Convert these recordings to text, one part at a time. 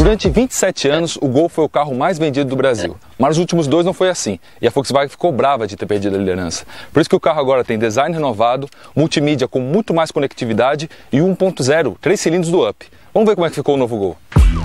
Durante 27 anos, o Gol foi o carro mais vendido do Brasil. Mas nos últimos 2 não foi assim. E a Volkswagen ficou brava de ter perdido a liderança. Por isso que o carro agora tem design renovado, multimídia com muito mais conectividade e 1.0, 3 cilindros do Up. Vamos ver como é que ficou o novo Gol.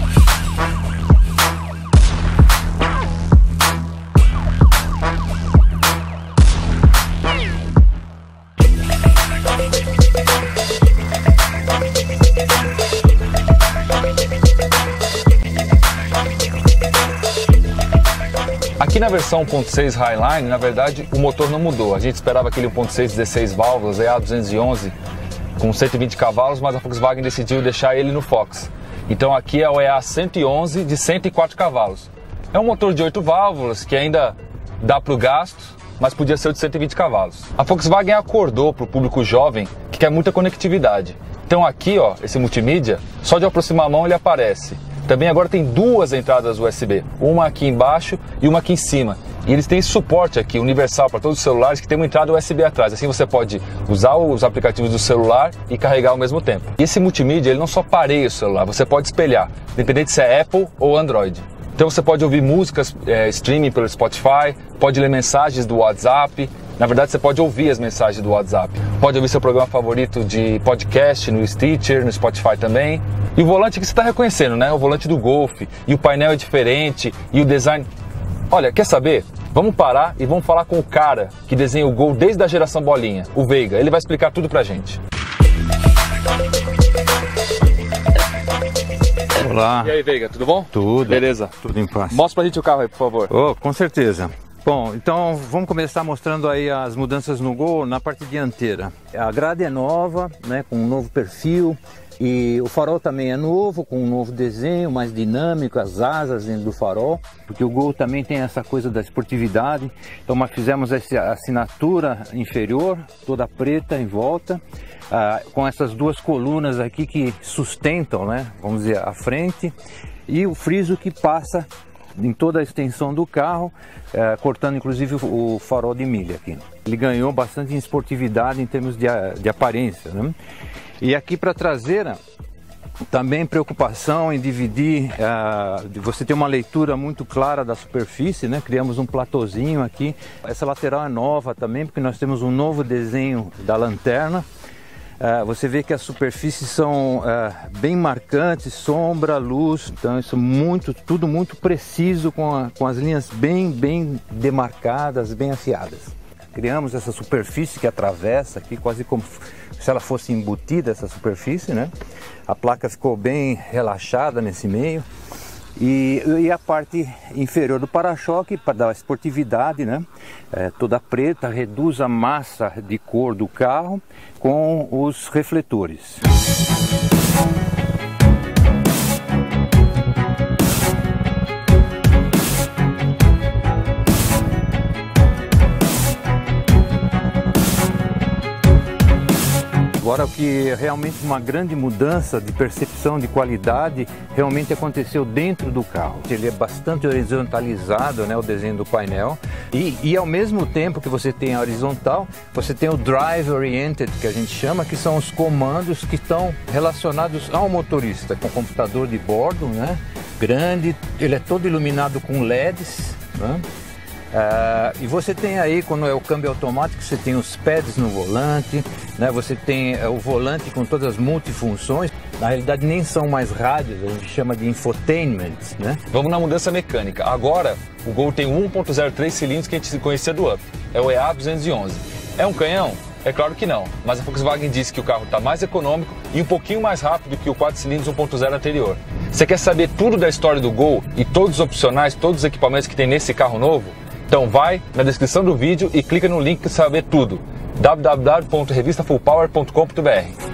Aqui na versão 1.6 Highline, na verdade, o motor não mudou. A gente esperava aquele 1.6 16 válvulas, EA211, com 120 cavalos, mas a Volkswagen decidiu deixar ele no Fox. Então aqui é o EA111 de 104 cavalos. É um motor de 8 válvulas que ainda dá para o gasto, mas podia ser o de 120 cavalos. A Volkswagen acordou para o público jovem que quer muita conectividade. Então aqui, ó, esse multimídia, só de aproximar a mão ele aparece. Também agora tem 2 entradas USB, uma aqui embaixo e uma aqui em cima. E eles têm esse suporte aqui, universal para todos os celulares, que tem uma entrada USB atrás. Assim você pode usar os aplicativos do celular e carregar ao mesmo tempo. E esse multimídia, ele não só pareia o celular, você pode espelhar, independente se é Apple ou Android. Então você pode ouvir músicas streaming pelo Spotify, pode ler mensagens do WhatsApp. Na verdade, você pode ouvir as mensagens do WhatsApp. Pode ouvir seu programa favorito de podcast no Stitcher, no Spotify também. E o volante que você está reconhecendo, né? O volante do Golf. E o painel é diferente. E o design... Olha, quer saber? Vamos parar e vamos falar com o cara que desenha o Gol desde a geração bolinha, o Veiga. Ele vai explicar tudo pra gente. Olá. E aí, Veiga, tudo bom? Tudo. Beleza. Tudo em paz. Mostra pra gente o carro aí, por favor. Oh, com certeza. Bom, então vamos começar mostrando aí as mudanças no Gol na parte dianteira. A grade é nova, né, com um novo perfil, e o farol também é novo, com um novo desenho, mais dinâmico, as asas dentro do farol, porque o Gol também tem essa coisa da esportividade. Então nós fizemos essa assinatura inferior, toda preta em volta, com essas 2 colunas aqui que sustentam, né, vamos dizer, a frente, e o friso que passa em toda a extensão do carro, cortando inclusive o farol de milha aqui. Ele ganhou bastante em esportividade em termos de aparência, né? E aqui para a traseira, também preocupação em dividir, você ter uma leitura muito clara da superfície, né? Criamos um platôzinho aqui. Essa lateral é nova também, porque nós temos um novo desenho da lanterna. Você vê que as superfícies são bem marcantes, sombra, luz, então isso tudo muito preciso, com as linhas bem demarcadas, bem afiadas. Criamos essa superfície que atravessa aqui, quase como se ela fosse embutida, essa superfície, né? A placa ficou bem relaxada nesse meio. E a parte inferior do para-choque, para dar esportividade, né? Toda preta, reduz a massa de cor do carro com os refletores. Agora, o que realmente uma grande mudança de percepção de qualidade realmente aconteceu dentro do carro. Ele é bastante horizontalizado, né, o desenho do painel, e ao mesmo tempo que você tem a horizontal, você tem o Drive Oriented, que a gente chama, que são os comandos que estão relacionados ao motorista, com computador de bordo, né, grande, ele é todo iluminado com LEDs, né? E você tem aí, quando é o câmbio automático, você tem os pads no volante, né? Você tem o volante com todas as multifunções. Na realidade nem são mais rádios, a gente chama de infotainment, né? Vamos na mudança mecânica. Agora o Gol tem 1.0 3 cilindros que a gente conhecia do Up. É o EA211. É um canhão? É claro que não, mas a Volkswagen disse que o carro está mais econômico e um pouquinho mais rápido que o 4 cilindros 1.0 anterior. Você quer saber tudo da história do Gol e todos os opcionais, todos os equipamentos que tem nesse carro novo? Então vai na descrição do vídeo e clica no link para saber tudo. www.revistafullpower.com.br